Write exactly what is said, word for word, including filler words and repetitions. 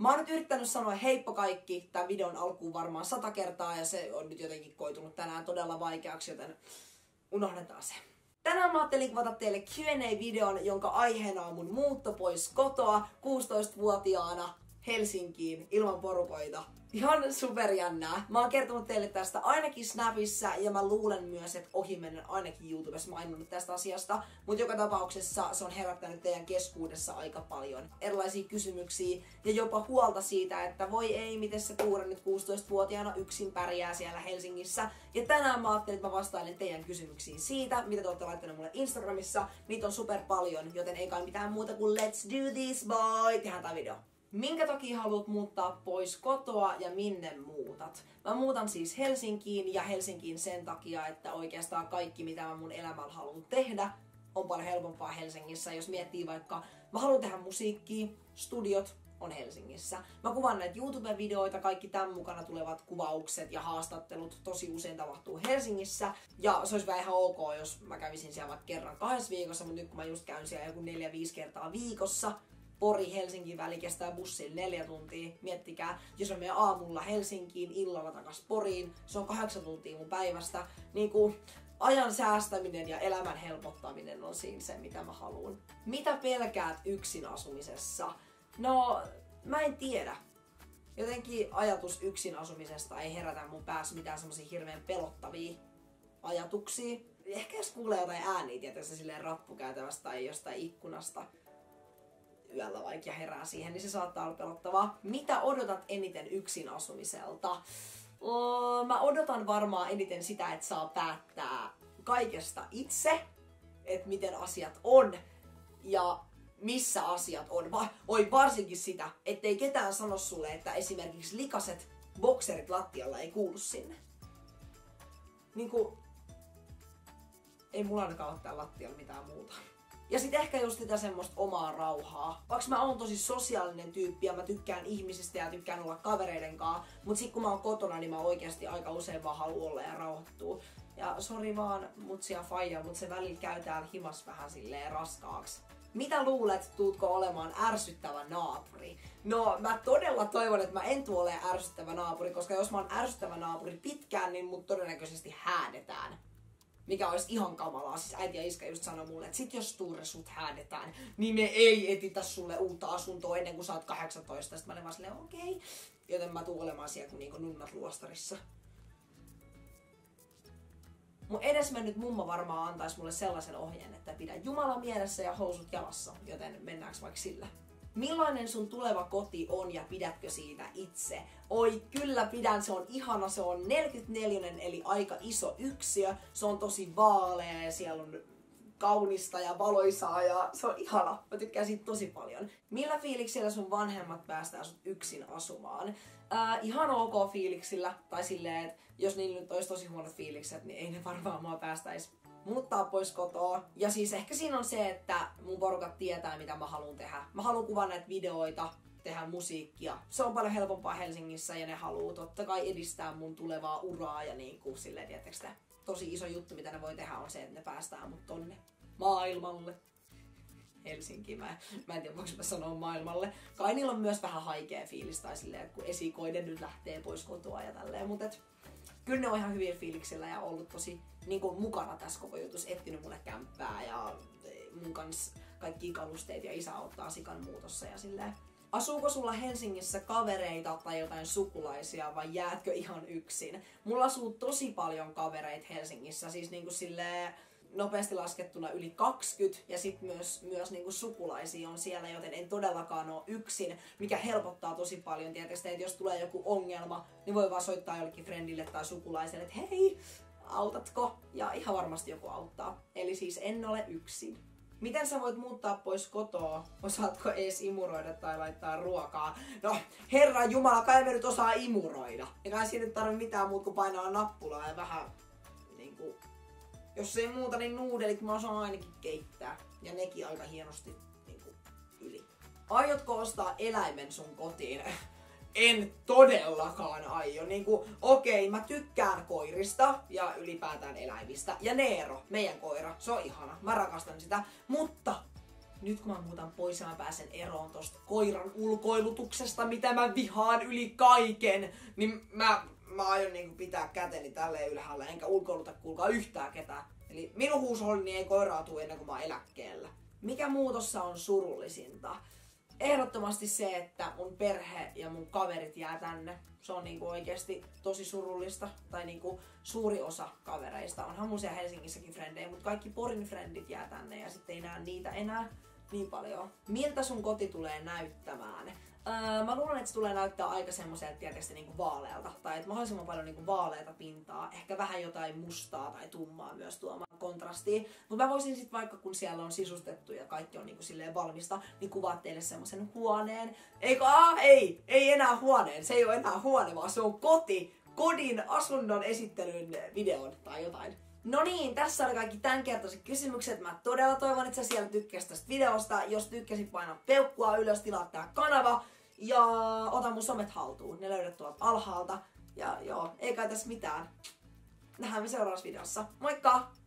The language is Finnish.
Mä oon nyt yrittänyt sanoa heippa kaikki tämän videon alkuun varmaan sata kertaa ja se on nyt jotenkin koitunut tänään todella vaikeaksi, joten unohdetaan se. Tänään mä ajattelin kuvata teille Q and A-videon, jonka aiheena on mun muutto pois kotoa kuusitoistavuotiaana Helsinkiin ilman porukoita. Ihan superjännää. Mä oon kertonut teille tästä ainakin Snapissa ja mä luulen myös, että ohimennen ainakin YouTubessa maininnut tästä asiasta. Mutta joka tapauksessa se on herättänyt teidän keskuudessa aika paljon erilaisia kysymyksiä ja jopa huolta siitä, että voi ei, miten se Tuure nyt kuusitoistavuotiaana yksin pärjää siellä Helsingissä. Ja tänään mä ajattelin, että mä vastailen teidän kysymyksiin siitä, mitä te olette laittaneet mulle Instagramissa. Niitä on super paljon, joten ei kai mitään muuta kuin let's do this boy. Tehdään tää video. Minkä takia haluat muuttaa pois kotoa ja minne muutat? Mä muutan siis Helsinkiin ja Helsinkiin sen takia, että oikeastaan kaikki mitä mä mun elämällä haluan tehdä on paljon helpompaa Helsingissä. Jos miettii vaikka, mä haluan tehdä musiikkia, studiot on Helsingissä. Mä kuvaan näitä YouTube-videoita, kaikki tämän mukana tulevat kuvaukset ja haastattelut tosi usein tapahtuu Helsingissä. Ja se olisi vähän ihan ok, jos mä kävisin siellä vaikka kerran kahdessa viikossa, mutta nyt kun mä just käyn siellä joku neljä viisi kertaa viikossa, Pori-Helsinki väli kestää bussilla neljä tuntia. Miettikää, jos mä menen aamulla Helsinkiin, illalla takas Poriin, se on kahdeksan tuntia mun päivästä. Niin kuin ajan säästäminen ja elämän helpottaminen on siinä se, mitä mä haluan. Mitä pelkäät yksin asumisessa? No, mä en tiedä. Jotenkin ajatus yksin asumisesta ei herätä mun päässä mitään semmosia hirveän pelottavia ajatuksia. Ehkä jos kuulee jotain ääniä, tietysti silleen rappukäytävästä tai jostain ikkunasta yöllä vaikka ja herää siihen, niin se saattaa olla pelottavaa. Mitä odotat eniten yksin asumiselta? Oh, mä odotan varmaan eniten sitä, että saa päättää kaikesta itse, että miten asiat on ja missä asiat on. Va- Oi varsinkin sitä, ettei ketään sano sulle, että esimerkiksi likaset bokserit lattialla ei kuulu sinne. Niinku, ei mulla ainakaan ole täällä lattialla mitään muuta. Ja sit ehkä just sitä semmoista omaa rauhaa. Vaikka mä oon tosi sosiaalinen tyyppi ja mä tykkään ihmisistä ja tykkään olla kavereiden kanssa, mut sit kun mä oon kotona, niin mä oikeasti aika usein vaan haluan olla ja rauhoittua. Ja sori vaan mutsi ja faija, mut se välillä käy täällä himas vähän silleen raskaaksi. Mitä luulet, tuutko olemaan ärsyttävä naapuri? No mä todella toivon, että mä en tule olemaan ärsyttävä naapuri, koska jos mä oon ärsyttävä naapuri pitkään, niin mut todennäköisesti häädetään. Mikä olisi ihan kamalaa. Siis äiti ja iskä just sanoi mulle, että sit jos Tuure sut häädetään, niin me ei etitä sulle uutta asuntoa ennen kuin sä oot kahdeksantoista. Sitten mä olin vaan silleen, okei. Okay. Joten mä tuun olemaan siellä kuin niinku nunnat luostarissa. Mun edesmennyt mummo varmaan antaisi mulle sellaisen ohjeen, että pidä Jumala mielessä ja housut jalassa. Joten mennäänkö vaikka sillä? Millainen sun tuleva koti on ja pidätkö siitä itse? Oi, kyllä pidän, se on ihana, se on neljäkymmentäneljä eli aika iso yksiö. Se on tosi vaalea ja siellä on kaunista ja valoisaa ja se on ihana. Mä tykkään siitä tosi paljon. Millä fiiliksillä sun vanhemmat päästää sut yksin asumaan? Äh, ihan ok fiiliksillä, tai silleen, että jos niillä nyt olisi tosi huonot fiilikset, niin ei ne varmaan mua päästäisi muuttaa pois kotoa. Ja siis ehkä siinä on se, että mun porukat tietää, mitä mä haluan tehdä. Mä haluan kuvaa näitä videoita, tehdä musiikkia. Se on paljon helpompaa Helsingissä ja ne haluaa totta kai edistää mun tulevaa uraa ja niin kuin silleen, tiettekö te, tosi iso juttu, mitä ne voi tehdä, on se, että ne päästää mut tonne maailmalle. Helsinki, mä, mä en tiedä voinko mä sanoa maailmalle. Kai niillä on myös vähän haikea fiilis tai silleen, että kun esikoinen nyt lähtee pois kotoa ja tälleen, mutta et, kyllä ne on ihan hyvin fiiliksillä ja ollut tosi niin kuin mukana tässä koko jutussa, etsinyt mulle kämppää ja mun kanssa kaikki kalusteet ja isä ottaa sikan muutossa ja silleen. Asuuko sulla Helsingissä kavereita tai jotain sukulaisia vai jäätkö ihan yksin? Mulla asuu tosi paljon kavereita Helsingissä, siis niinku silleen nopeasti laskettuna yli kaksikymmentä ja sit myös, myös niinku sukulaisia on siellä, joten en todellakaan ole yksin, mikä helpottaa tosi paljon. Tietysti, että jos tulee joku ongelma, niin voi vaan soittaa jollekin friendille tai sukulaiselle, että hei, autatko? Ja ihan varmasti joku auttaa. Eli siis en ole yksin. Miten sä voit muuttaa pois kotoa? Osaatko ees imuroida tai laittaa ruokaa? No, herran jumala, kai me nyt osaa imuroida. Ja kai siinä nyt tarvitse mitään muuta kuin painaa nappulaa ja vähän niinku... Jos ei muuta, niin nuudelit mä osaan ainakin keittää. Ja nekin aika hienosti niinku yli. Aiotko ostaa eläimen sun kotiin? En todellakaan aio. Niinku, okei, mä tykkään koirista ja ylipäätään eläimistä. Ja Neero, meidän koira, se on ihana. Mä rakastan sitä. Mutta nyt kun mä muutan pois ja mä pääsen eroon tosta koiran ulkoilutuksesta, mitä mä vihaan yli kaiken, niin mä, mä aion niinku pitää käteni tälleen ylhäällä, enkä ulkoiluta kuulkaa yhtään ketään. Eli minun huushollini ei koiraa tuu ennen kuin mä oon eläkkeellä. Mikä muutossa on surullisinta? Ehdottomasti se, että mun perhe ja mun kaverit jää tänne. Se on niinku oikeesti tosi surullista. Tai niinku suuri osa kavereista. Onhan mun siellä Helsingissäkin frendejä, mutta kaikki Porin frendit jää tänne ja sitten ei näe niitä enää niin paljon. Miltä sun koti tulee näyttämään? Öö, mä luulen, että se tulee näyttää aika semmoiselta tietysti niinku vaalealta. Tai että mahdollisimman paljon niinku vaaleita pintaa. Ehkä vähän jotain mustaa tai tummaa myös tuomaan kontrastiin. Mutta mä voisin sit vaikka kun siellä on sisustettu ja kaikki on niinku silleen valmista, niin kuvaa teille semmoisen huoneen. Eikö? Ah, ei! Ei enää huoneen. Se ei ole enää huone, vaan se on koti. Kodin asunnon esittelyn videon tai jotain. No niin, tässä oli kaikki tämänkertaiset kysymykset. Mä todella toivon, että sä siellä tykkäsit tästä videosta. Jos tykkäsit, paina peukkua ylös, tilaa tää kanava ja ota mun somet haltuun. Ne löydät tuolta alhaalta. Ja joo, ei kai tässä mitään. Nähdään me seuraavassa videossa. Moikka!